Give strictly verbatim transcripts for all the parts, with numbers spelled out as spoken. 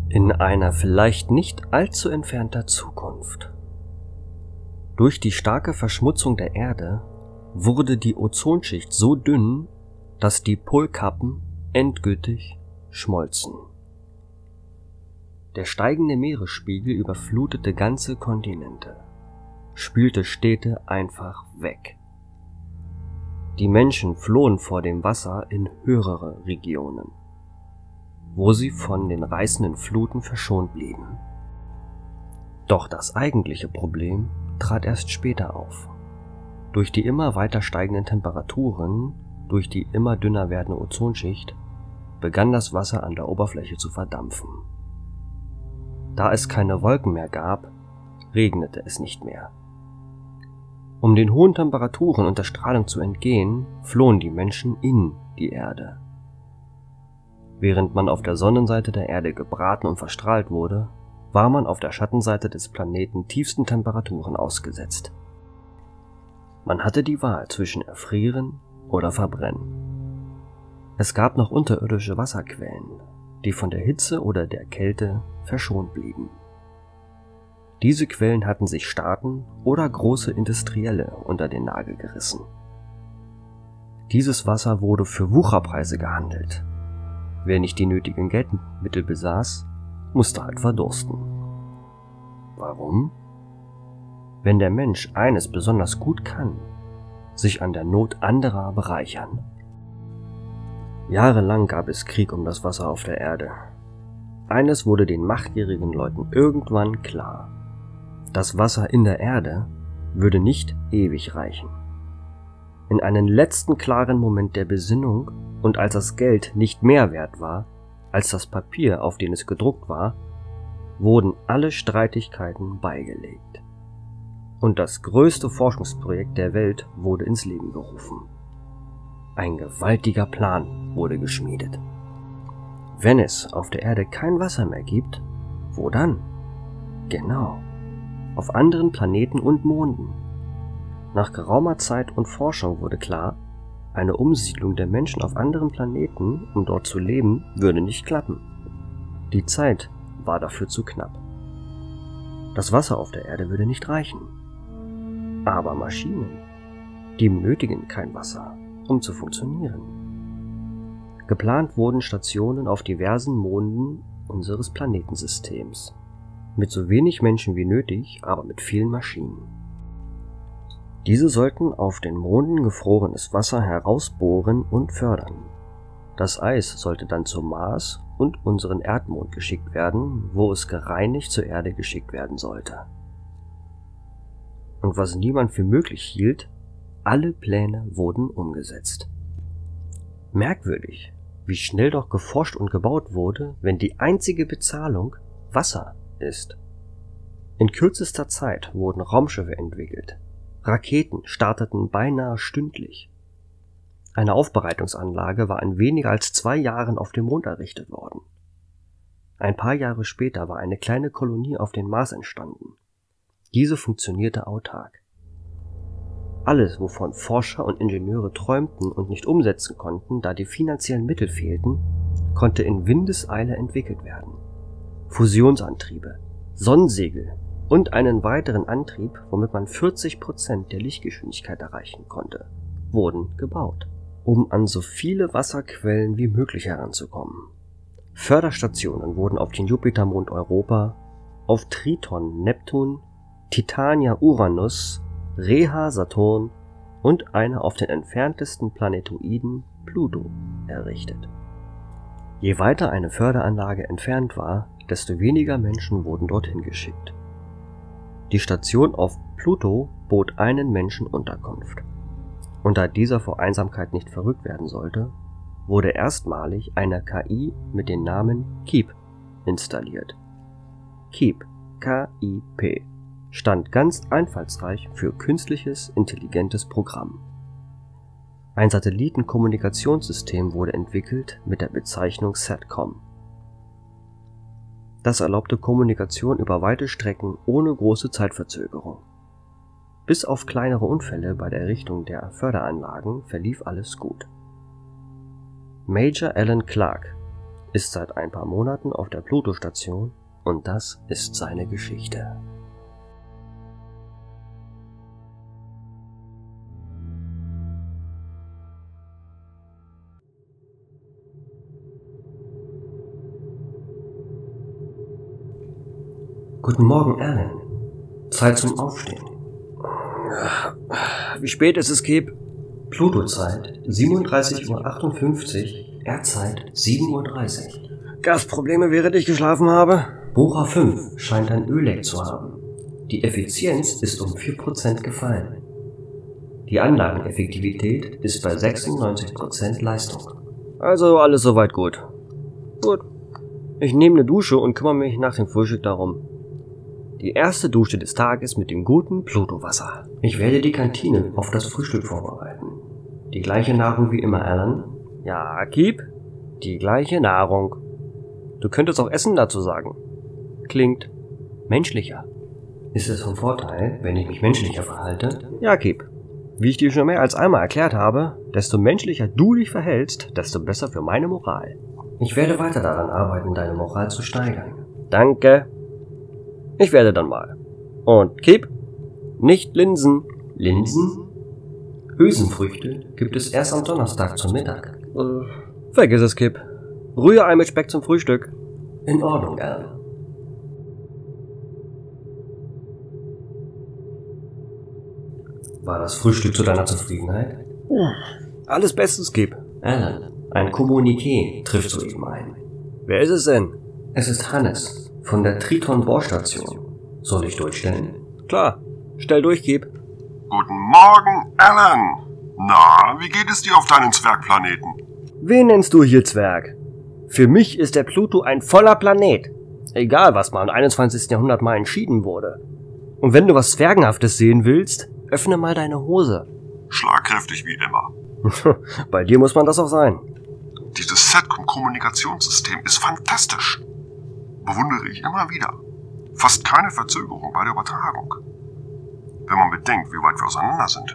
In einer vielleicht nicht allzu entfernter Zukunft. Durch die starke Verschmutzung der Erde wurde die Ozonschicht so dünn, dass die Polkappen endgültig schmolzen. Der steigende Meeresspiegel überflutete ganze Kontinente, spülte Städte einfach weg. Die Menschen flohen vor dem Wasser in höhere Regionen, wo sie von den reißenden Fluten verschont blieben. Doch das eigentliche Problem trat erst später auf. Durch die immer weiter steigenden Temperaturen, durch die immer dünner werdende Ozonschicht, begann das Wasser an der Oberfläche zu verdampfen. Da es keine Wolken mehr gab, regnete es nicht mehr. Um den hohen Temperaturen und der Strahlung zu entgehen, flohen die Menschen in die Erde. Während man auf der Sonnenseite der Erde gebraten und verstrahlt wurde, war man auf der Schattenseite des Planeten tiefsten Temperaturen ausgesetzt. Man hatte die Wahl zwischen Erfrieren oder Verbrennen. Es gab noch unterirdische Wasserquellen, die von der Hitze oder der Kälte verschont blieben. Diese Quellen hatten sich Staaten oder große Industrielle unter den Nagel gerissen. Dieses Wasser wurde für Wucherpreise gehandelt. Wer nicht die nötigen Geldmittel besaß, musste halt verdursten. Warum? Wenn der Mensch eines besonders gut kann, sich an der Not anderer bereichern. Jahrelang gab es Krieg um das Wasser auf der Erde. Eines wurde den machtgierigen Leuten irgendwann klar: Das Wasser in der Erde würde nicht ewig reichen. In einem letzten klaren Moment der Besinnung und als das Geld nicht mehr wert war als das Papier, auf dem es gedruckt war, wurden alle Streitigkeiten beigelegt. Und das größte Forschungsprojekt der Welt wurde ins Leben gerufen. Ein gewaltiger Plan wurde geschmiedet. Wenn es auf der Erde kein Wasser mehr gibt, wo dann? Genau, auf anderen Planeten und Monden. Nach geraumer Zeit und Forschung wurde klar, eine Umsiedlung der Menschen auf anderen Planeten, um dort zu leben, würde nicht klappen. Die Zeit war dafür zu knapp. Das Wasser auf der Erde würde nicht reichen. Aber Maschinen, die benötigen kein Wasser, um zu funktionieren. Geplant wurden Stationen auf diversen Monden unseres Planetensystems, mit so wenig Menschen wie nötig, aber mit vielen Maschinen. Diese sollten auf den Monden gefrorenes Wasser herausbohren und fördern. Das Eis sollte dann zum Mars und unseren Erdmond geschickt werden, wo es gereinigt zur Erde geschickt werden sollte. Und was niemand für möglich hielt, alle Pläne wurden umgesetzt. Merkwürdig, wie schnell doch geforscht und gebaut wurde, wenn die einzige Bezahlung Wasser ist. In kürzester Zeit wurden Raumschiffe entwickelt. Raketen starteten beinahe stündlich. Eine Aufbereitungsanlage war in weniger als zwei Jahren auf dem Mond errichtet worden. Ein paar Jahre später war eine kleine Kolonie auf dem Mars entstanden. Diese funktionierte autark. Alles, wovon Forscher und Ingenieure träumten und nicht umsetzen konnten, da die finanziellen Mittel fehlten, konnte in Windeseile entwickelt werden. Fusionsantriebe, Sonnensegel und einen weiteren Antrieb, womit man vierzig Prozent der Lichtgeschwindigkeit erreichen konnte, wurden gebaut, um an so viele Wasserquellen wie möglich heranzukommen. Förderstationen wurden auf den Jupitermond Europa, auf Triton Neptun, Titania Uranus, Rhea Saturn und eine auf den entferntesten Planetoiden Pluto errichtet. Je weiter eine Förderanlage entfernt war, desto weniger Menschen wurden dorthin geschickt. Die Station auf Pluto bot einen Menschen Unterkunft. Und da dieser vor Einsamkeit nicht verrückt werden sollte, wurde erstmalig eine K I mit dem Namen Keep installiert. Keep, K I P, stand ganz einfallsreich für künstliches intelligentes Programm. Ein Satellitenkommunikationssystem wurde entwickelt mit der Bezeichnung SATCOM. Das erlaubte Kommunikation über weite Strecken ohne große Zeitverzögerung. Bis auf kleinere Unfälle bei der Errichtung der Förderanlagen verlief alles gut. Major Alan Clark, ist seit ein paar Monaten auf der Pluto-Station und das ist seine Geschichte. Guten Morgen, Alan. Zeit zum Aufstehen. Wie spät ist es, Kip? Pluto-Zeit siebenunddreißig Uhr achtundfünfzig, Erdzeit sieben Uhr dreißig. Gasprobleme, während ich geschlafen habe? Bohrer fünf scheint ein Ölleck zu haben. Die Effizienz ist um vier Prozent gefallen. Die Anlageneffektivität ist bei sechsundneunzig Prozent Leistung. Also alles soweit gut. Gut. Ich nehme eine Dusche und kümmere mich nach dem Frühstück darum. Die erste Dusche des Tages mit dem guten Pluto-Wasser. Ich werde die Kantine auf das Frühstück vorbereiten. Die gleiche Nahrung wie immer, Alan? Ja, Kip. Die gleiche Nahrung. Du könntest auch Essen dazu sagen. Klingt menschlicher. Ist es von Vorteil, wenn ich mich menschlicher verhalte? Ja, Kip. Wie ich dir schon mehr als einmal erklärt habe, desto menschlicher du dich verhältst, desto besser für meine Moral. Ich werde weiter daran arbeiten, deine Moral zu steigern. Danke. Ich werde dann mal. Und Kip, nicht Linsen. Linsen? Hülsenfrüchte gibt es erst am Donnerstag zum Mittag. Äh, vergiss es, Kip. Rührei mit Speck zum Frühstück. In Ordnung, Alan. War das Frühstück zu deiner Zufriedenheit? Ja. Alles Bestes, Kip. Alan, ein Kommuniqué trifft soeben ein. Wer ist es denn? Es ist Hannes. Von der Triton-Bohrstation. Soll ich durchstellen? Klar. Stell durch, Kip. Guten Morgen, Alan. Na, wie geht es dir auf deinem Zwergplaneten? Wen nennst du hier Zwerg? Für mich ist der Pluto ein voller Planet. Egal, was mal im einundzwanzigsten Jahrhundert mal entschieden wurde. Und wenn du was Zwergenhaftes sehen willst, öffne mal deine Hose. Schlagkräftig wie immer. Bei dir muss man das auch sein. Dieses Set-Com-Kommunikationssystem ist fantastisch. Bewundere ich immer wieder. Fast keine Verzögerung bei der Übertragung. Wenn man bedenkt, wie weit wir auseinander sind.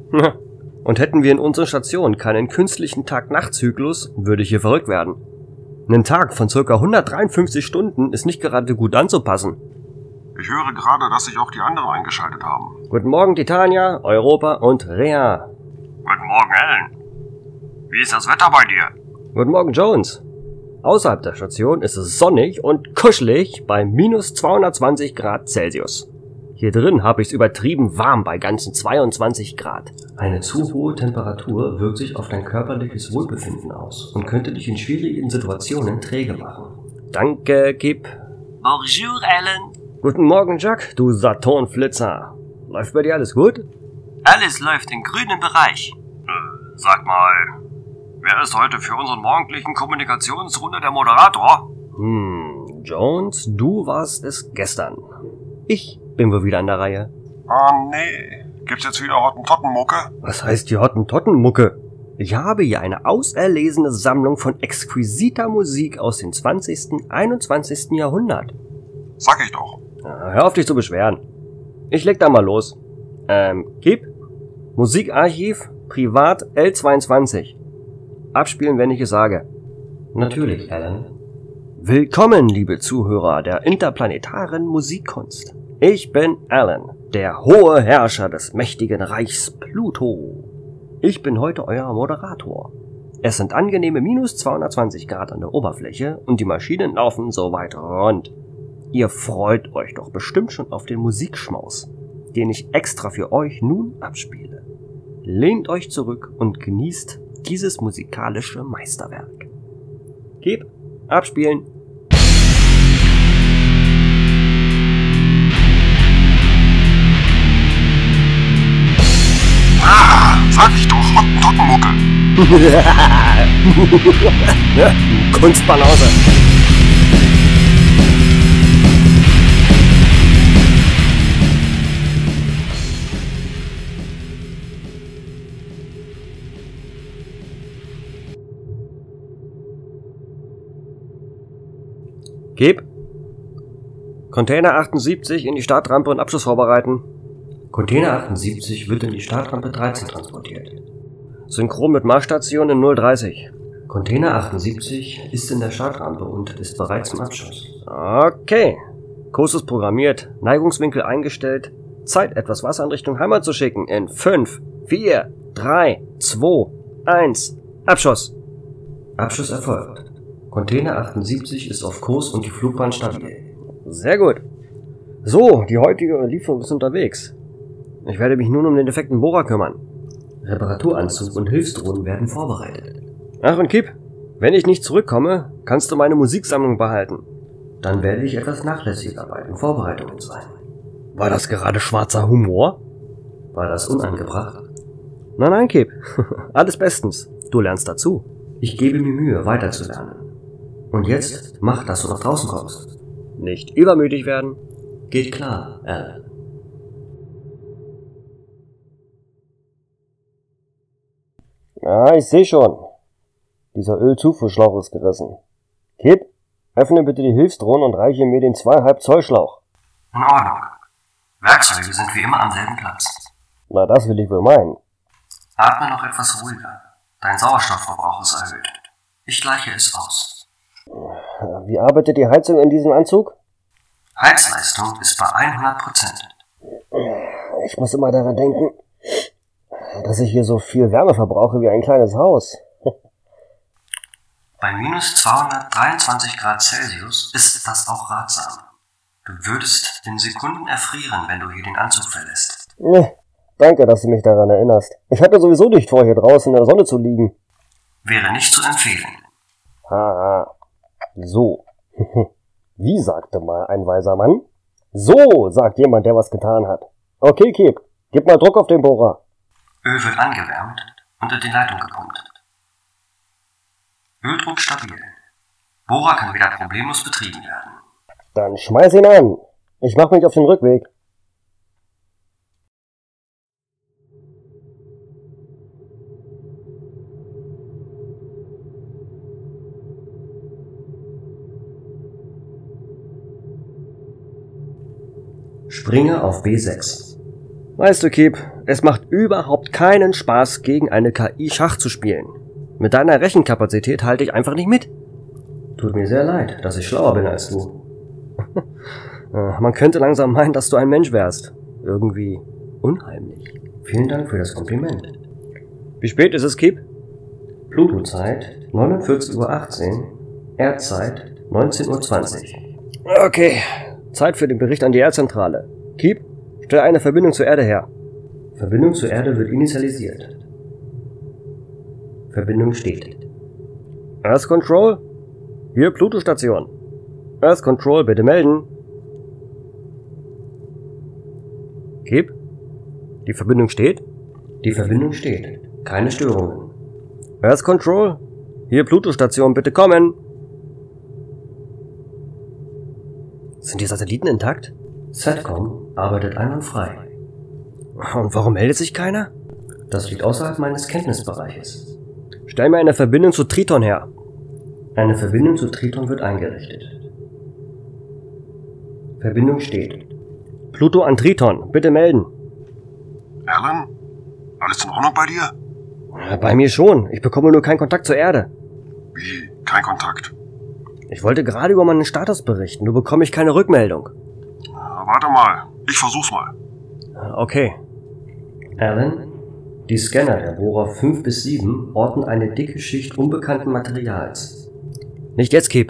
Und hätten wir in unserer Station keinen künstlichen Tag-Nacht-Zyklus, würde ich hier verrückt werden. Ein Tag von ca. hundertdreiundfünfzig Stunden ist nicht gerade gut anzupassen. Ich höre gerade, dass sich auch die anderen eingeschaltet haben. Guten Morgen, Titania, Europa und Rea. Guten Morgen, Alan. Wie ist das Wetter bei dir? Guten Morgen, Jones. Außerhalb der Station ist es sonnig und kuschelig bei minus zweihundertzwanzig Grad Celsius. Hier drin habe ich es übertrieben warm bei ganzen zweiundzwanzig Grad. Eine zu hohe Temperatur wirkt sich auf dein körperliches Wohlbefinden aus und könnte dich in schwierigen Situationen träge machen. Danke, Kip. Bonjour, Alan. Guten Morgen, Jack, du Saturnflitzer. Läuft bei dir alles gut? Alles läuft im grünen Bereich. Äh, sag mal, wer ist heute für unseren morgendlichen Kommunikationsrunde der Moderator? Hm, Jones, du warst es gestern. Ich bin wohl wieder an der Reihe. Ah, nee. Gibt's jetzt wieder Hottentottenmucke? Was heißt die Hottentottenmucke? Ich habe hier eine auserlesene Sammlung von exquisiter Musik aus dem zwanzigsten, einundzwanzigsten Jahrhundert. Sag ich doch. Na, hör auf dich zu beschweren. Ich leg da mal los. Ähm, Kip, Musikarchiv, Privat L zweiundzwanzig. Abspielen, wenn ich es sage. Natürlich, Alan. Willkommen, liebe Zuhörer der interplanetaren Musikkunst. Ich bin Alan, der hohe Herrscher des mächtigen Reichs Pluto. Ich bin heute euer Moderator. Es sind angenehme minus zweihundertzwanzig Grad an der Oberfläche und die Maschinen laufen soweit rund. Ihr freut euch doch bestimmt schon auf den Musikschmaus, den ich extra für euch nun abspiele. Lehnt euch zurück und genießt dieses musikalische Meisterwerk. Kip, abspielen. Ah, sag ich doch, Hottentottenmucke. Kunstbanause. Kip. Container achtundsiebzig in die Startrampe und Abschluss vorbereiten. Container achtundsiebzig wird in die Startrampe dreizehn transportiert. Synchron mit Marschstation in null dreißig. Container achtundsiebzig ist in der Startrampe und ist bereit zum Abschuss. Okay. Kurs ist programmiert, Neigungswinkel eingestellt. Zeit, etwas Wasser in Richtung Heimat zu schicken. In fünf, vier, drei, zwei, eins. Abschuss. Abschuss erfolgt. Container achtundsiebzig ist auf Kurs und die Flugbahn stabil. Sehr gut. So, die heutige Lieferung ist unterwegs. Ich werde mich nun um den defekten Bohrer kümmern. Reparaturanzug und Hilfsdrohnen werden vorbereitet. Ach und Kip, wenn ich nicht zurückkomme, kannst du meine Musiksammlung behalten. Dann werde ich etwas nachlässiger bei den Vorbereitungen sein. War das gerade schwarzer Humor? War das unangebracht? Nein, nein, Kip. Alles bestens. Du lernst dazu. Ich gebe mir Mühe, weiterzulernen. Und jetzt mach, dass du nach draußen kommst. Nicht übermütig werden. Geht klar, Alan. Ah, ich sehe schon. Dieser Ölzufuhrschlauch ist gerissen. Kip, öffne bitte die Hilfsdrohne und reiche mir den zwei Komma fünf Zoll Schlauch. In Ordnung. Werkzeuge sind wie immer am selben Platz. Na, das will ich wohl meinen. Atme noch etwas ruhiger. Dein Sauerstoffverbrauch ist erhöht. Ich gleiche es aus. Wie arbeitet die Heizung in diesem Anzug? Heizleistung ist bei hundert Prozent. Ich muss immer daran denken, dass ich hier so viel Wärme verbrauche wie ein kleines Haus. Bei minus zweihundertdreiundzwanzig Grad Celsius ist das auch ratsam. Du würdest in Sekunden erfrieren, wenn du hier den Anzug verlässt. Danke, dass du mich daran erinnerst. Ich hatte sowieso nicht vor, hier draußen in der Sonne zu liegen. Wäre nicht zu empfehlen. Haha. So. Wie sagte mal ein weiser Mann? So, sagt jemand, der was getan hat. Okay, Kip, gib mal Druck auf den Bohrer. Öl wird angewärmt und in die Leitung gepumpt. Öldruck stabil. Bohrer kann wieder problemlos betrieben werden. Dann schmeiß ihn an. Ich mach mich auf den Rückweg. Springe auf B sechs. Weißt du, Kip, es macht überhaupt keinen Spaß, gegen eine K I Schach zu spielen. Mit deiner Rechenkapazität halte ich einfach nicht mit. Tut mir sehr leid, dass ich schlauer bin als du. Man könnte langsam meinen, dass du ein Mensch wärst. Irgendwie unheimlich. Vielen Dank für das Kompliment. Wie spät ist es, Kip? Pluto-Zeit neunundvierzig Uhr achtzehn, Erdzeit neunzehn Uhr zwanzig. Okay, Zeit für den Bericht an die Erdzentrale. Kip, stell eine Verbindung zur Erde her. Verbindung zur Erde wird initialisiert. Verbindung steht. Earth Control? Hier Pluto-Station. Earth Control, bitte melden. Kip? Die Verbindung steht? Die Verbindung steht. Keine Störungen. Earth Control? Hier Pluto-Station, bitte kommen. Sind die Satelliten intakt? Satcom arbeitet einwandfrei. Und warum meldet sich keiner? Das liegt außerhalb meines Kenntnisbereiches. Stell mir eine Verbindung zu Triton her. Eine Verbindung zu Triton wird eingerichtet. Verbindung steht. Pluto an Triton, bitte melden. Alan? Alles in Ordnung bei dir? Bei mir schon. Ich bekomme nur keinen Kontakt zur Erde. Wie? Kein Kontakt? Ich wollte gerade über meinen Status berichten, nur bekomme ich keine Rückmeldung. Na, warte mal. Ich versuch's mal. Okay. Alan, die Scanner der Bohrer fünf bis sieben orten eine dicke Schicht unbekannten Materials. Nicht jetzt, Kip.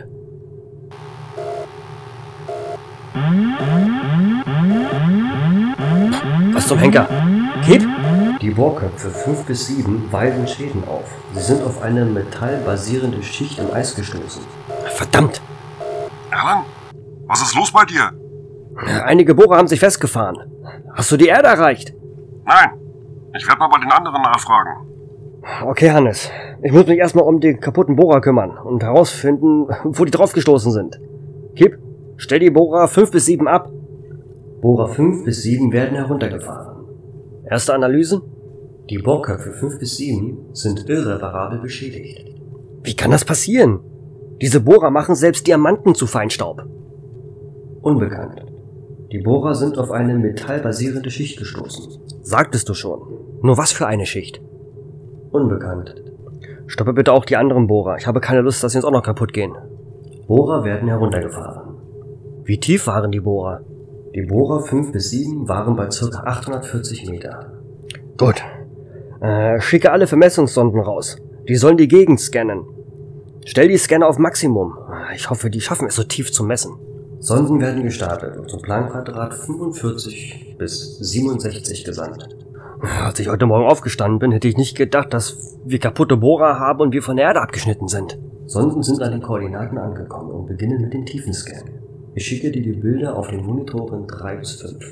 Was zum Henker? Kip? Die Bohrköpfe fünf bis sieben weisen Schäden auf. Sie sind auf eine metallbasierende Schicht im Eis gestoßen. Verdammt! Alan? Was ist los bei dir? Einige Bohrer haben sich festgefahren. Hast du die Erde erreicht? Nein. Ich werde mal bei den anderen nachfragen. Okay, Hannes. Ich muss mich erstmal um den kaputten Bohrer kümmern und herausfinden, wo die draufgestoßen sind. Kip, stell die Bohrer fünf bis sieben ab. Bohrer fünf bis sieben werden heruntergefahren. Erste Analysen? Die Bohrköpfe fünf bis sieben sind irreparabel beschädigt. Wie kann das passieren? Diese Bohrer machen selbst Diamanten zu Feinstaub. Unbekannt. Die Bohrer sind auf eine metallbasierende Schicht gestoßen. Sagtest du schon. Nur was für eine Schicht? Unbekannt. Stoppe bitte auch die anderen Bohrer. Ich habe keine Lust, dass sie jetzt auch noch kaputt gehen. Bohrer werden heruntergefahren. Wie tief waren die Bohrer? Die Bohrer fünf bis sieben waren bei ca. achthundertvierzig Meter. Gut. Äh, schicke alle Vermessungssonden raus. Die sollen die Gegend scannen. Stell die Scanner auf Maximum. Ich hoffe, die schaffen es so tief zu messen. Sonden werden gestartet und zum Planquadrat fünfundvierzig bis siebenundsechzig gesandt. Als ich heute Morgen aufgestanden bin, hätte ich nicht gedacht, dass wir kaputte Bohrer haben und wir von der Erde abgeschnitten sind. Sonden sind an den Koordinaten angekommen und beginnen mit dem Tiefenscan. Ich schicke dir die Bilder auf den Monitoren drei bis fünf.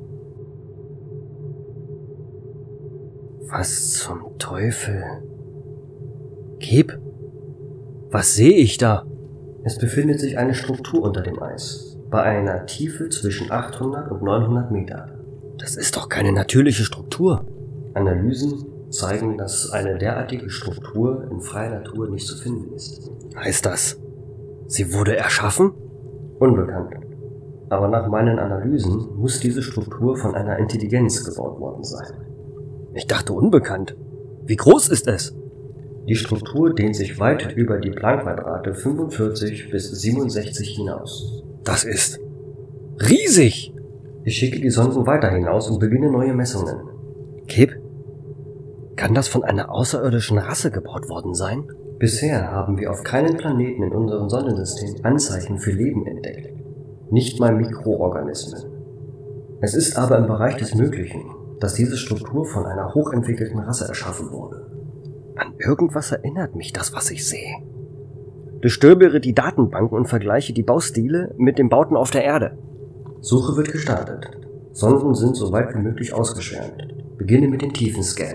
Was zum Teufel? Keb? Was sehe ich da? Es befindet sich eine Struktur unter dem Eis, bei einer Tiefe zwischen achthundert und neunhundert Meter. Das ist doch keine natürliche Struktur. Analysen zeigen, dass eine derartige Struktur in freier Natur nicht zu finden ist. Heißt das, sie wurde erschaffen? Unbekannt. Aber nach meinen Analysen muss diese Struktur von einer Intelligenz gebaut worden sein. Ich dachte unbekannt. Wie groß ist es? Die Struktur dehnt sich weit über die Planquadrate fünfundvierzig bis siebenundsechzig hinaus. Das ist riesig! Ich schicke die Sonden weiter hinaus und beginne neue Messungen. Keb, kann das von einer außerirdischen Rasse gebaut worden sein? Bisher haben wir auf keinem Planeten in unserem Sonnensystem Anzeichen für Leben entdeckt. Nicht mal Mikroorganismen. Es ist aber im Bereich des Möglichen, dass diese Struktur von einer hochentwickelten Rasse erschaffen wurde. An irgendwas erinnert mich das, was ich sehe. Durchstöbere die Datenbanken und vergleiche die Baustile mit den Bauten auf der Erde. Suche wird gestartet. Sonden sind so weit wie möglich ausgeschwärmt. Beginne mit dem Tiefenscan.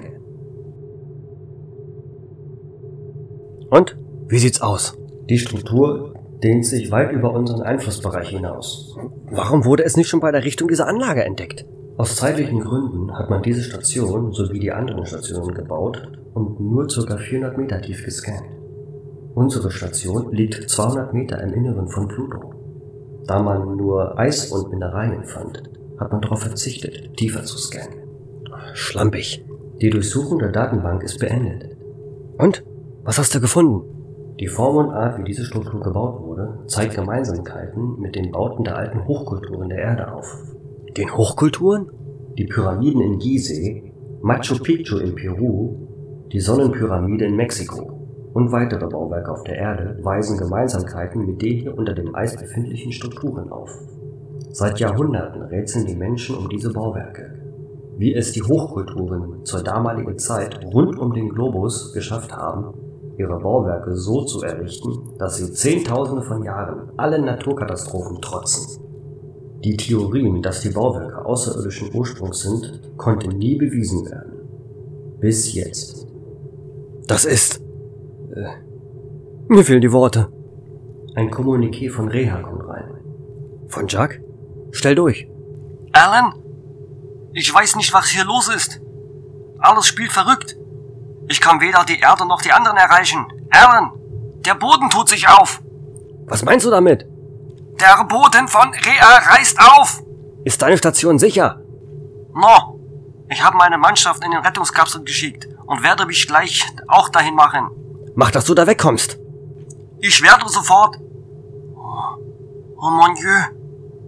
Und? Wie sieht's aus? Die Struktur dehnt sich weit über unseren Einflussbereich hinaus. Warum wurde es nicht schon bei der Richtung dieser Anlage entdeckt? Aus zeitlichen Gründen hat man diese Station sowie die anderen Stationen gebaut und nur ca. vierhundert Meter tief gescannt. Unsere Station liegt zweihundert Meter im Inneren von Pluto. Da man nur Eis und Mineralien fand, hat man darauf verzichtet, tiefer zu scannen. Schlampig. Die Durchsuchung der Datenbank ist beendet. Und? Was hast du gefunden? Die Form und Art, wie diese Struktur gebaut wurde, zeigt Gemeinsamkeiten mit den Bauten der alten Hochkulturen der Erde auf. Den Hochkulturen? Die Pyramiden in Gizeh, Machu Picchu in Peru, die Sonnenpyramide in Mexiko und weitere Bauwerke auf der Erde weisen Gemeinsamkeiten mit den hier unter dem Eis befindlichen Strukturen auf. Seit Jahrhunderten rätseln die Menschen um diese Bauwerke. Wie es die Hochkulturen zur damaligen Zeit rund um den Globus geschafft haben, ihre Bauwerke so zu errichten, dass sie Zehntausende von Jahren allen Naturkatastrophen trotzen. Die Theorien, dass die Bauwerke außerirdischen Ursprungs sind, konnten nie bewiesen werden. Bis jetzt. Das ist... Äh, mir fehlen die Worte. Ein Kommuniqué von Reha kommt rein. Von Jack? Stell durch. Alan? Ich weiß nicht, was hier los ist. Alles spielt verrückt. Ich kann weder die Erde noch die anderen erreichen. Alan, der Boden tut sich auf. Was meinst du damit? Der Boden von Reha reißt auf. Ist deine Station sicher? No. Ich habe meine Mannschaft in den Rettungskapsel geschickt und werde mich gleich auch dahin machen. Mach, dass du da wegkommst. Ich werde sofort. Oh, oh mon Dieu.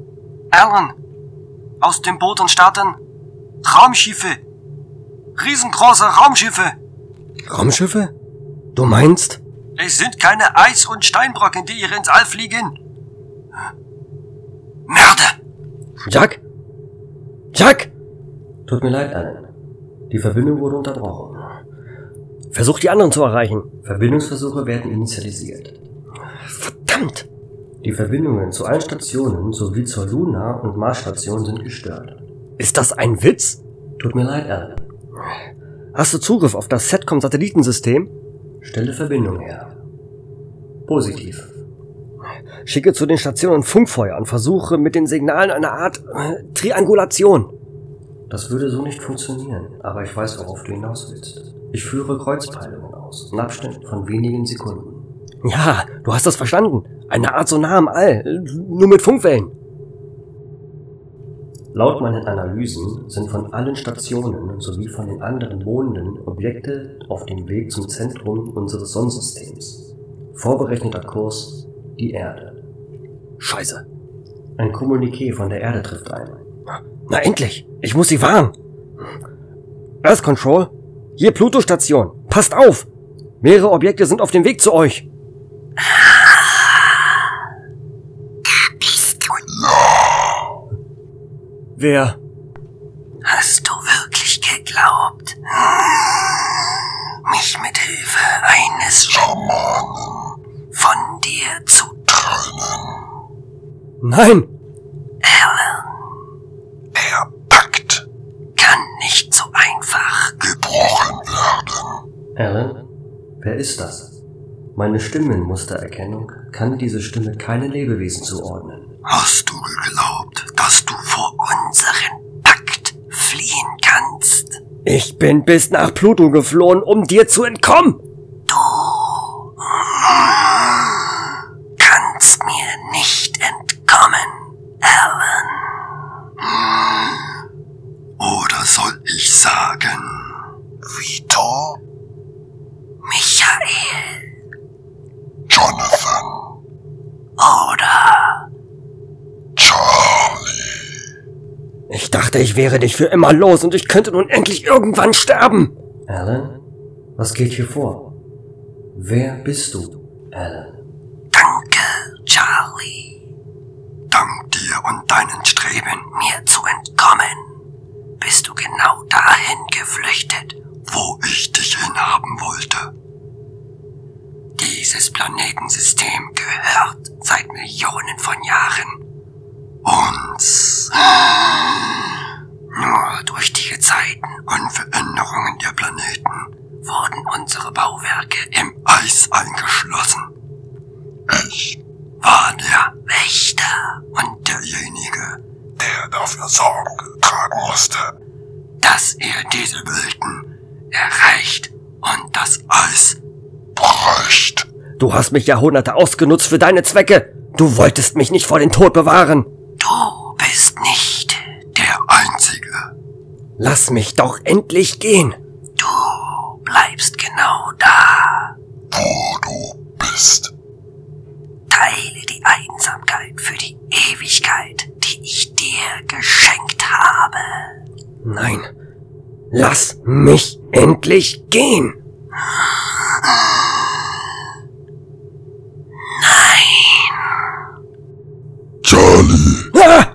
Alan, aus dem Boden starten Raumschiffe. Riesengroße Raumschiffe. Raumschiffe? Du meinst? Es sind keine Eis- und Steinbrocken, die hier ins All fliegen. Merde! Jack? Jack! Tut mir leid, Alan. Die Verbindung wurde unterbrochen. Versuch die anderen zu erreichen. Verbindungsversuche werden initialisiert. Verdammt! Die Verbindungen zu allen Stationen sowie zur Luna- und Marsstation sind gestört. Ist das ein Witz? Tut mir leid, Alan. Hast du Zugriff auf das SATCOM-Satellitensystem? Stelle Verbindung her. Positiv. Schicke zu den Stationen Funkfeuer und versuche mit den Signalen eine Art äh, Triangulation. Das würde so nicht funktionieren, aber ich weiß, worauf du hinaus willst. Ich führe Kreuzpeilungen aus, in Abständen von wenigen Sekunden. Ja, du hast das verstanden. Eine Art Sonar im All, nur mit Funkwellen. Laut meinen Analysen sind von allen Stationen sowie von den anderen Monden Objekte auf dem Weg zum Zentrum unseres Sonnensystems. Vorberechneter Kurs die Erde. Scheiße. Ein Kommuniqué von der Erde trifft ein. Na endlich! Ich muss sie warnen! Earth Control, hier Pluto-Station. Passt auf! Mehrere Objekte sind auf dem Weg zu euch. Da bist du. Wer? Hast du wirklich geglaubt, mich mit Hilfe eines Schamanen von dir zu trennen? Nein! Alan, der Pakt kann nicht so einfach gebrochen werden. Alan, wer ist das? Meine Stimmenmustererkennung kann diese Stimme keinem Lebewesen zuordnen. Hast du geglaubt, dass du vor unseren Pakt fliehen kannst? Ich bin bis nach Pluto geflohen, um dir zu entkommen! Du kannst mir nicht entkommen, Alan. Oder soll ich sagen, Vito? Michael? Jonathan? Oder Charlie? Ich dachte, ich wäre dich für immer los und ich könnte nun endlich irgendwann sterben. Alan, was geht hier vor? Wer bist du, Alan? Danke, Charlie. Dank dir und deinen Streben, mir zu entkommen, bist du genau dahin geflüchtet, wo ich dich hinhaben wollte. Dieses Planetensystem gehört seit Millionen von Jahren uns. Nur durch die Gezeiten und Veränderungen der Planeten wurden unsere Bauwerke im Eis eingeschlossen. Ich war der Wächter und derjenige, der dafür Sorge tragen musste, dass er diese Welten erreicht und das Eis bricht. Du hast mich Jahrhunderte ausgenutzt für deine Zwecke. Du wolltest mich nicht vor den Tod bewahren. Du bist nicht der Einzige. Lass mich doch endlich gehen. Du bleibst genau da, wo du bist. Teile die Einsamkeit für die Ewigkeit, die ich dir geschenkt habe. Nein, lass mich endlich gehen. Nein. Charlie! Ah!